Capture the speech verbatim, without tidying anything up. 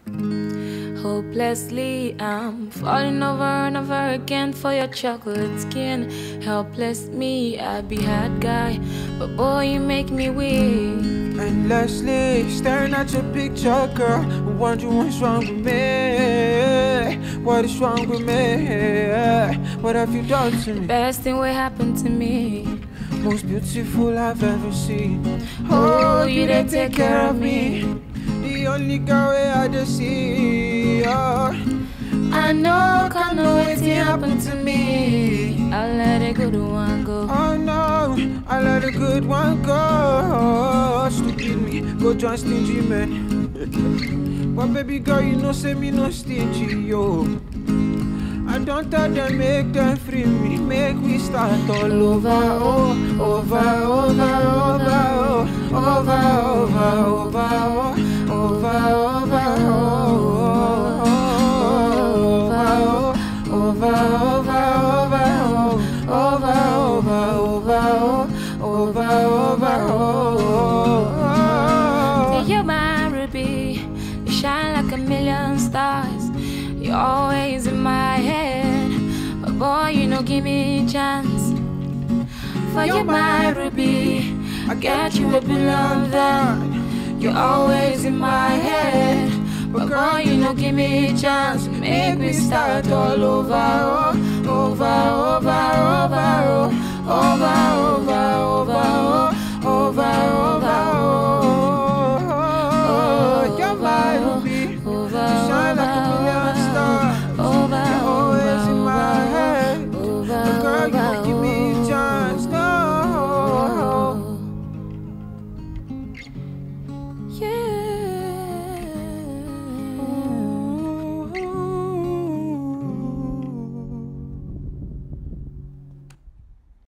Hopelessly, I'm falling over and over again for your chocolate skin. Helpless me, I be hard guy, but boy, you make me weak. Endlessly staring at your picture, girl, wondering what's wrong with me. What is wrong with me? What have you done to me? Best thing will happen to me. Most beautiful I've ever seen. Oh, you didn't take care of me. The only girl I just see. Oh. I know, can't know what's happened to me. I let a good one go. Oh no, I let a good one go. Stupid me, go join stingy man. But baby girl, you know say me no stingy, yo. I don't tell them, make them free me. Make we start all over, oh, over, over, over, oh, over, over, over, oh, over, over, oh, over, over, over, over, over, oh. You're my ruby, you shine like a million stars. You're always in my head, but boy, you know, give me a chance. For you're my ruby, I got you a belong there. You're always in my head, but boy, you know, give me a chance. Make me start all over, oh, over, over, over, oh, over, over, over, oh.